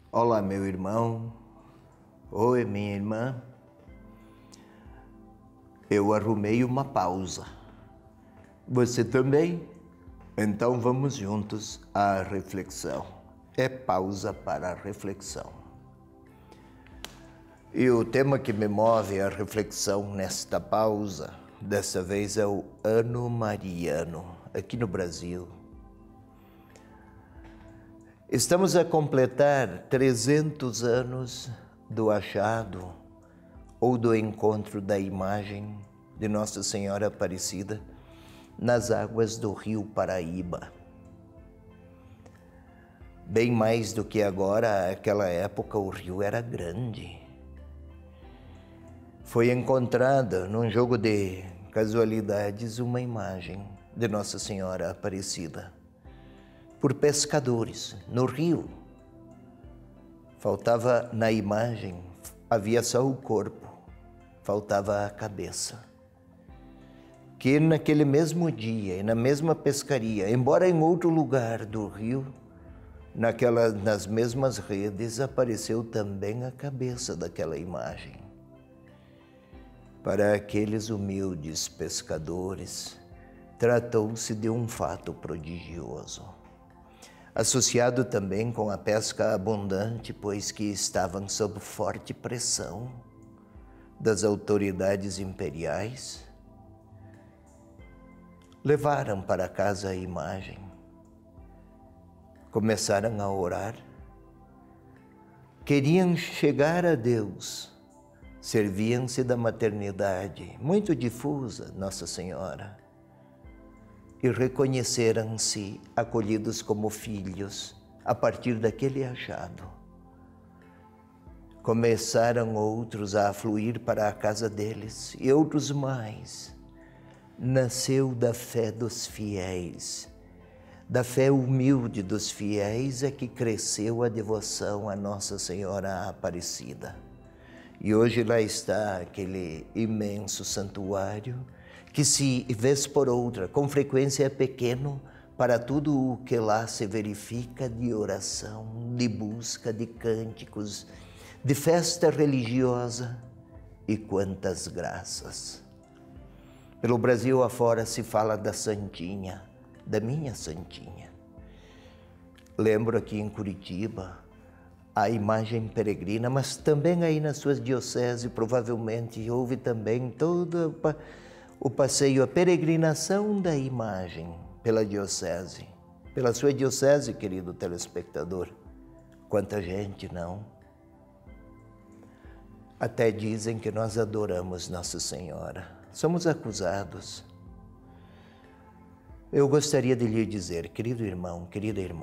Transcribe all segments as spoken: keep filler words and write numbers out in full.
Olá, meu irmão. Oi, minha irmã. Eu arrumei uma pausa. Você também? Então vamos juntos à reflexão. É pausa para a reflexão. E o tema que me move à reflexão nesta pausa, dessa vez é o Ano Mariano, aqui no Brasil. Estamos a completar trezentos anos do achado ou do encontro da imagem de Nossa Senhora Aparecida nas águas do rio Paraíba. Bem mais do que agora, naquela época o rio era grande. Foi encontrada, num jogo de casualidades, uma imagem de Nossa Senhora Aparecida por pescadores no rio. Faltava na imagem, havia só o corpo, faltava a cabeça. Que naquele mesmo dia e na mesma pescaria, embora em outro lugar do rio, naquela, nas mesmas redes, apareceu também a cabeça daquela imagem. Para aqueles humildes pescadores, tratou-se de um fato prodigioso, associado também com a pesca abundante, pois que estavam sob forte pressão das autoridades imperiais. Levaram para casa a imagem, começaram a orar, queriam chegar a Deus, serviam-se da maternidade, muito difusa, Nossa Senhora, e reconheceram-se acolhidos como filhos a partir daquele achado. Começaram outros a afluir para a casa deles, e outros mais. Nasceu da fé dos fiéis, da fé humilde dos fiéis é que cresceu a devoção a Nossa Senhora Aparecida. E hoje lá está aquele imenso santuário que, se vez por outra, com frequência é pequeno para tudo o que lá se verifica de oração, de busca, de cânticos, de festa religiosa e quantas graças. Pelo Brasil afora se fala da Santinha, da minha Santinha. Lembro aqui em Curitiba a imagem peregrina, mas também aí nas suas dioceses provavelmente houve também todo o passeio, a peregrinação da imagem pela diocese. Pela sua diocese, querido telespectador. Quanta gente, não? Até dizem que nós adoramos Nossa Senhora. Somos acusados. Eu gostaria de lhe dizer, querido irmão, querida irmã,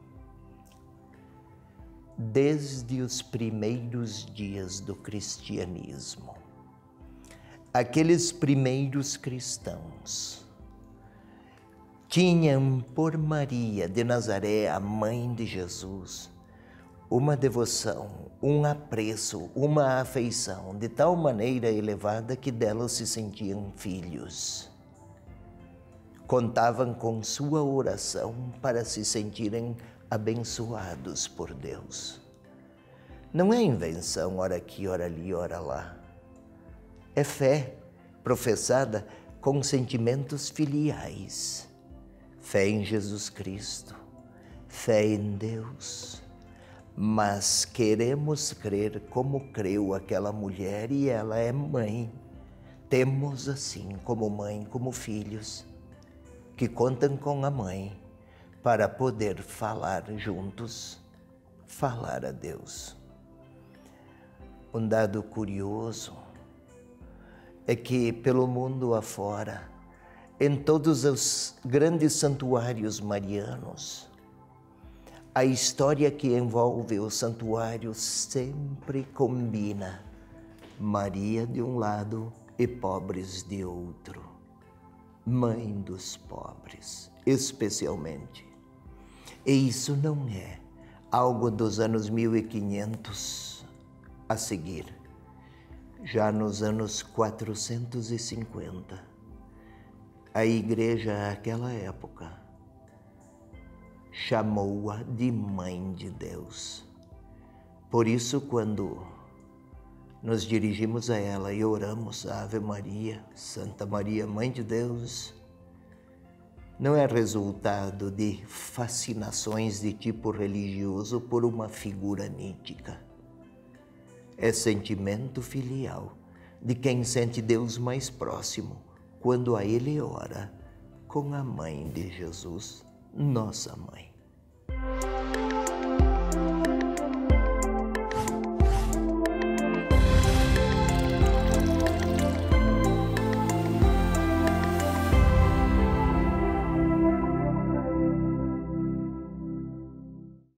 desde os primeiros dias do cristianismo, aqueles primeiros cristãos tinham por Maria de Nazaré, a mãe de Jesus, uma devoção, um apreço, uma afeição de tal maneira elevada que delas se sentiam filhos. Contavam com sua oração para se sentirem abençoados por Deus. Não é invenção, ora aqui, ora ali, ora lá. É fé professada com sentimentos filiais. Fé em Jesus Cristo, fé em Deus. Mas queremos crer como creu aquela mulher e ela é mãe. Temos assim, como mãe, como filhos, que contam com a mãe para poder falar juntos, falar a Deus. Um dado curioso é que pelo mundo afora, em todos os grandes santuários marianos, a história que envolve o santuário sempre combina Maria de um lado e pobres de outro. Mãe dos pobres, especialmente. E isso não é algo dos anos mil e quinhentos a seguir. Já nos anos quatrocentos e cinquenta, a igreja àquela época chamou-a de Mãe de Deus. Por isso, quando nos dirigimos a ela e oramos a Ave Maria, Santa Maria, Mãe de Deus, não é resultado de fascinações de tipo religioso por uma figura mítica. É sentimento filial de quem sente Deus mais próximo quando a Ele ora com a Mãe de Jesus, nossa Mãe.